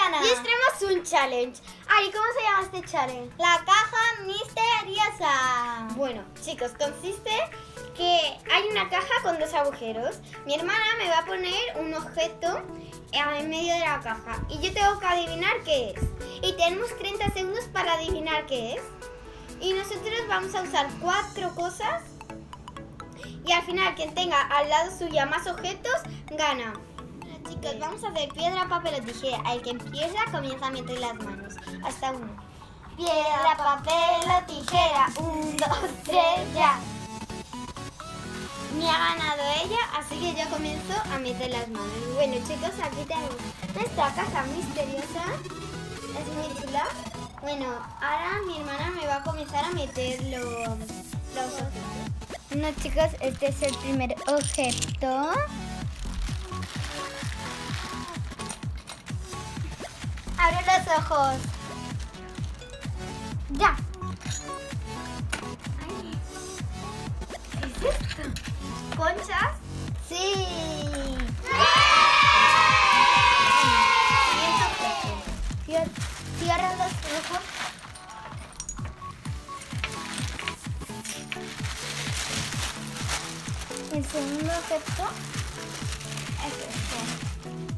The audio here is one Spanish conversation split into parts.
gana. Y tenemos un challenge. Ari, ¿cómo se llama este challenge? La caja misteriosa. Bueno, chicos, consiste que hay una caja con dos agujeros. Mi hermana me va a poner un objeto en medio de la caja y yo tengo que adivinar qué es. Y tenemos 30 segundos para adivinar qué es. Y nosotros vamos a usar 4 cosas. Y al final, quien tenga al lado suya más objetos, gana. Chicos, vamos a hacer piedra, papel o tijera. El que empieza comienza a meter las manos. Hasta 1. Piedra, papel o tijera. 1, 2, 3, ya. Me ha ganado ella, así que yo comienzo a meter las manos. Bueno, chicos, aquí tenemos nuestra caja misteriosa. Es muy chula. Bueno, ahora mi hermana me va a comenzar a meter los objetos. Bueno, chicos, este es el primer objeto. Abre los ojos. Ya. Ay, ¿qué es esto? ¿Conchas? Sí. Siguiente objeto. Cierra los ojos. El segundo objeto es este.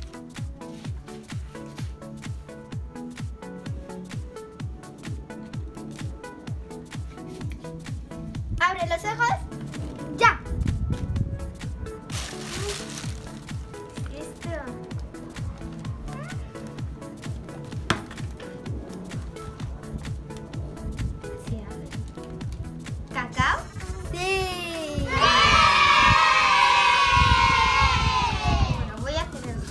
Abre los ojos. Ya. ¿Qué es esto? Sí, abre. ¿Cacao? Sí. Bueno, voy a hacer el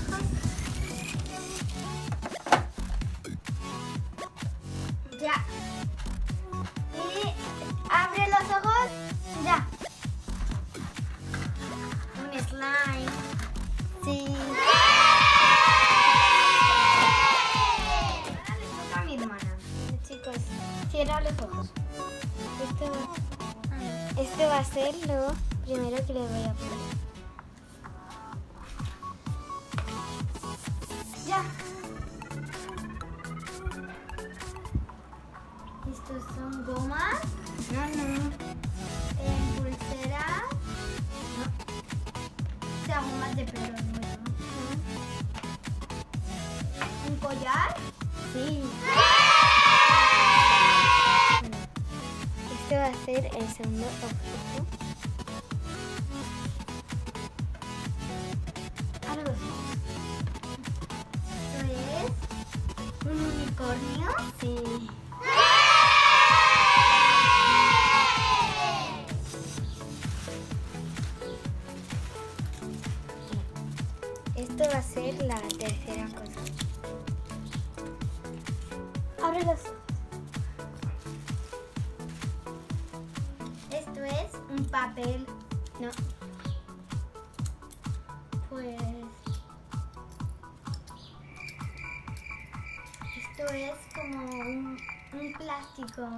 ya. Y abre los ojos. Ya. Un slime. Sí. Ahora le toca a mi hermana. Chicos, cierra los ojos. Esto va a ser lo primero que le voy a poner. Ya. Estos son gomas. No. Pulseras. No. O sea, gomas de pelo. Bueno. Un collar. Sí. Este va a ser el segundo objeto. Ahora los ojos. Esto es un unicornio. Sí. Esto va a ser la tercera cosa. Abre los ojos. Esto es un papel. No. Pues esto es como un plástico.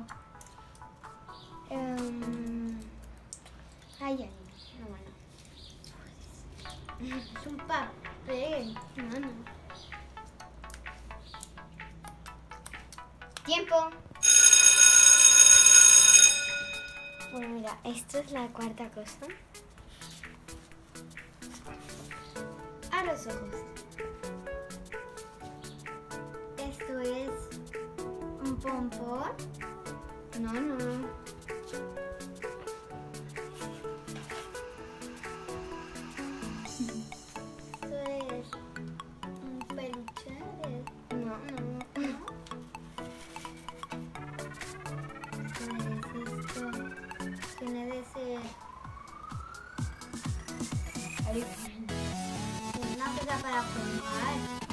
Ay. No, bueno. Es un papel. No. Tiempo. Bueno, mira, esto es la cuarta cosa. A los ojos. Esto es un pompón. No. Esto es un peluche. No. Esto tiene de ser una cosa para formar.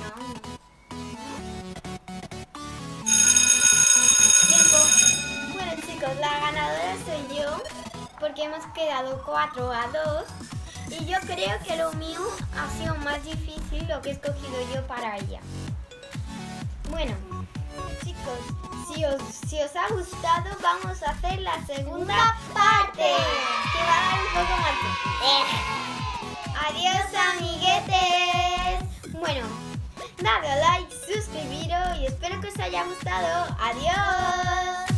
Tiempo. Bueno, chicos, la ganadora soy yo porque hemos quedado 4-2 y yo creo que lo mío ha sido más difícil lo que he escogido yo para ella. Bueno, chicos, si os ha gustado, vamos a hacer la segunda parte, que va a dar un poco más de... Adiós, amiguetes. Bueno, dale a like, suscribiros y espero que os haya gustado. ¡Adiós!